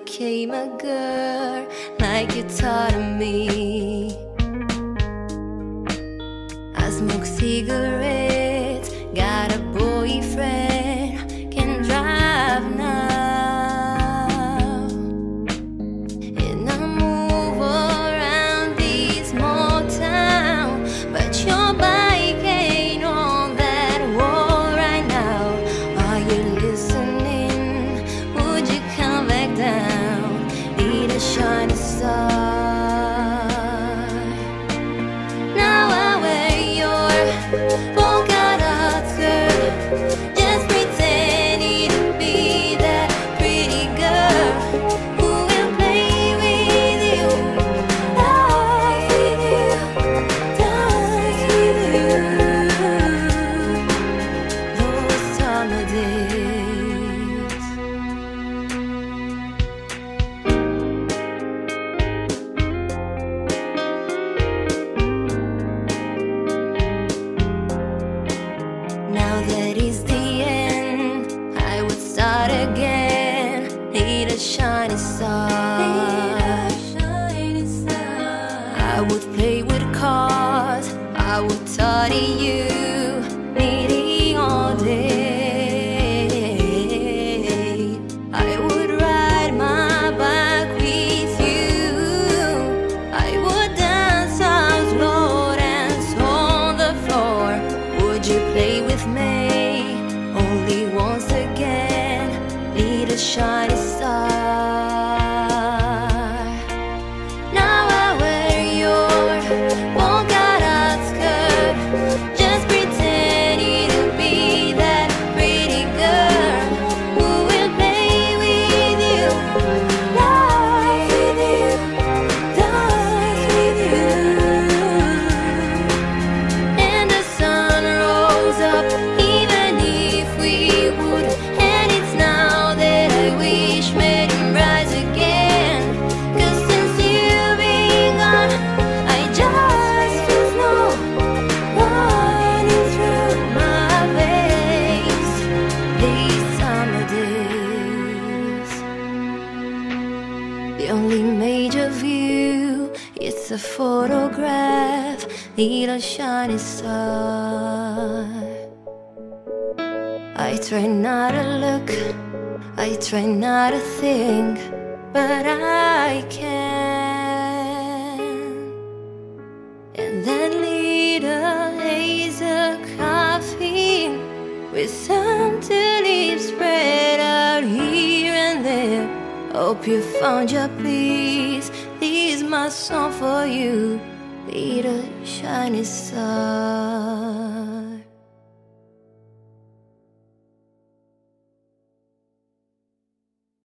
became a girl like you taught me. I smoke cigarettes, got a boyfriend, can drive now, and I move around this small town, but your bike ain't on that wall right now. Are you listening? Would you come back down? Need a shiny star. Polka-dot skirt, just pretending to be that pretty girl who will play with you, dance with you, dance with you. Those summer days. Now that is the end, I would start again. Need a shiny star. I would play with cars, I would talk to you, needing all day. I would ride my bike with you, I would dance out slow, dance on the floor. Would you play with me only once again? Need a shiny star. Now I wear your polka-dot skirt, just pretending to be that pretty girl who will play with you, dance with you, dance with you. And the sun rose up even if we would, and it's now that I wish made him rise again. 'Cause since you've been gone, I just feel snow running through my veins these summer days. The only major view, it's a photograph, need a shiny star. I try not to look, I try not to think, but I can. And that little hazel coffee with some tulips spread out here and there. Hope you found your peace. This is my song for you, little shiny star.